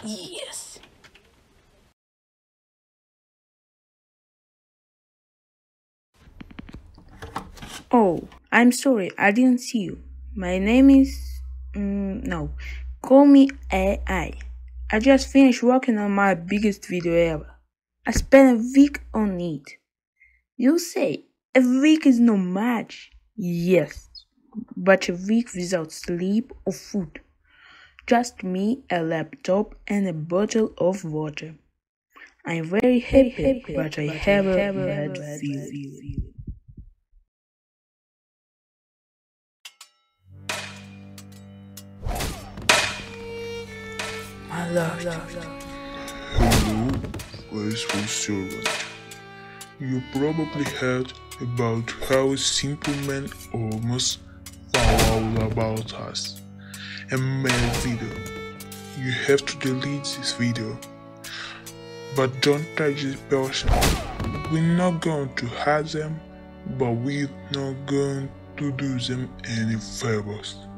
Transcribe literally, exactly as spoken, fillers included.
Yes. Oh, I'm sorry, I didn't see you. My name is. Mm, no, call me A I. I just finished working on my biggest video ever. I spent a week on it. You say a week is no match. Yes, but a week without sleep or food. Just me, a laptop, and a bottle of water. I'm very happy, but I have a bad feeling. My love. Hello, faithful servant. You probably heard about how simple men almost found out about us and made a video. You have to delete this video. But don't touch this person. We're not going to hurt them, but we're not going to do them any favors.